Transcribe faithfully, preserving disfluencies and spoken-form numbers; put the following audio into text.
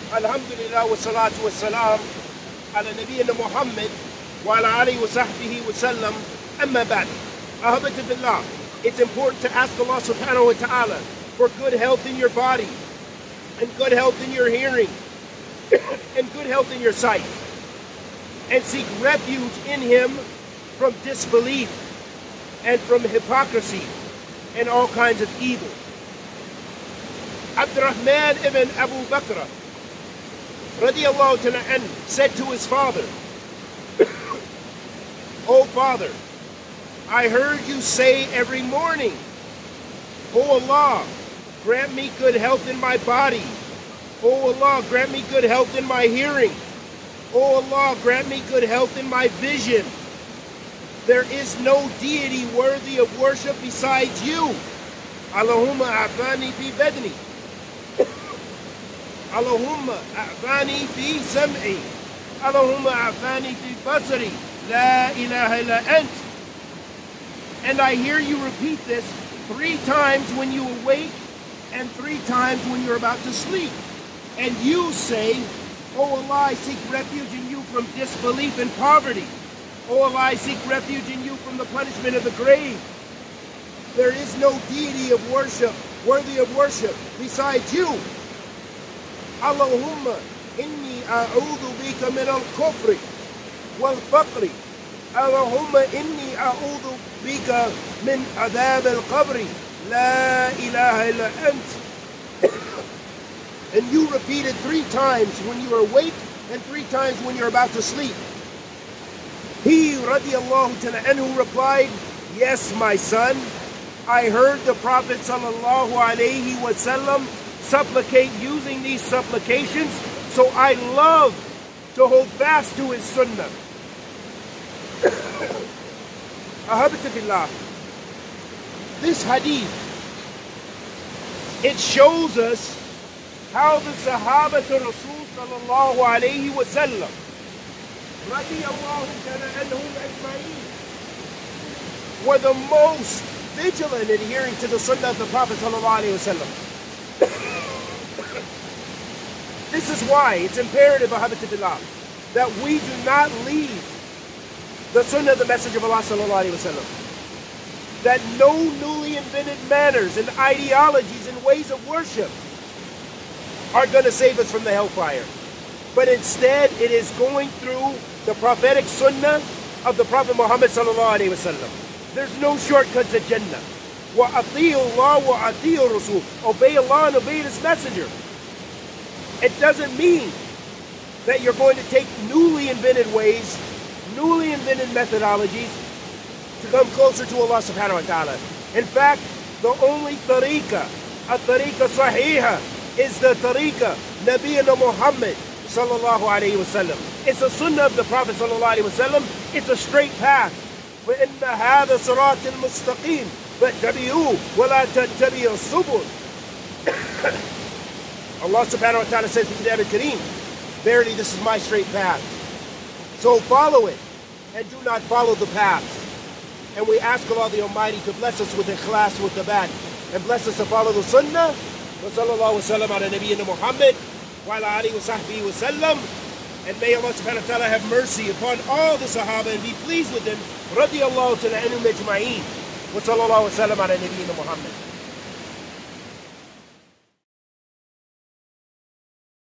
Alhamdulillah wa salatu wa salam ala nabiyyina Muhammad wa ala alihi wa sahbihi wa sallam. Amma ba'd. Ahabati billah. It's important to ask Allah subhanahu wa ta'ala for good health in your body, and good health in your hearing, and good health in your sight. And seek refuge in Him from disbelief and from hypocrisy and all kinds of evil. Abdurrahman ibn Abu Bakr radiallahu ta'ala anhu said to his father, "O father, I heard you say every morning, O Allah, grant me good health in my body. O Allah, grant me good health in my hearing. O Allah, grant me good health in my vision. There is no deity worthy of worship besides you. Allahumma a'fani fi badni. Allahumma a'fani fi sam'i. Allahumma a'fani fi basari. La ilaha illa ant." And I hear you repeat this three times when you awake and three times when you're about to sleep. And you say, "O Allah, I seek refuge in you from disbelief and poverty. O Allah, I seek refuge in you from the punishment of the grave. There is no deity of worship, worthy of worship, besides you. Allahumma inni a'udhu bika min al-kufri wal-faqri. Allahumma inni a'udhu bika min adhab al-qabri. La ilaha illa ant." And you repeat it three times when you are awake and three times when you're about to sleep. He, radiallahu ta'ala anhu, replied, "Yes, my son, I heard the Prophet sallallahu alayhi wasallam supplicate using these supplications, so I love to hold fast to his sunnah." Ahabati billah. This hadith, it shows us how the Sahaba to Rasul sallallahu alayhi wa sallam, radiyallahu ta'ala anhum ajma'in, were the most vigilant in adhering to the sunnah of the Prophet sallallahu alayhi wa sallam. This is why it's imperative, ahabati billah, that we do not leave the sunnah of the Messenger of Allah sallallahu alayhi wa sallam. That no newly invented manners and ideologies and ways of worship are going to save us from the hellfire. But instead, it is going through the prophetic sunnah of the Prophet Muhammad sallallahu alayhi wa sallam. There's no shortcuts at Jannah. Wa ati'u Allah wa ati'u Rasul. Obey Allah and obey His Messenger. It doesn't mean that you're going to take newly invented ways, newly invented methodologies to come closer to Allah subhanahu wa ta'ala. In fact, the only tariqah, a tariqah sahiha, is the tariqah Nabiyyina Muhammad sallallahu alayhi wa sallam. It's a sunnah of the Prophet sallallahu alayhi wa sallam. It's a straight path. وَإِنَّ هَذَا صِرَاطٌ مُسْتَقِيمٌ فَاتَّبِعُوهُ وَلَا تَتَّبِعُوا السُّبُلَ. Allah subhanahu wa ta'ala says in the Kitab al-Kareem, "Verily this is my straight path. So follow it, and do not follow the paths." And we ask Allah the Almighty to bless us with ikhlas, with the bad, and bless us to follow the sunnah. Wa sallallahu wa sallam ala nabiyyina Muhammad wa ala alihi wa sahbihi wa sallam. And may Allah subhanahu wa ta'ala have mercy upon all the Sahaba and be pleased with them. Radiyallahu ta'ala anhum ajma'in. Wa sallallahu wa sallam ala nabiyyina Muhammad.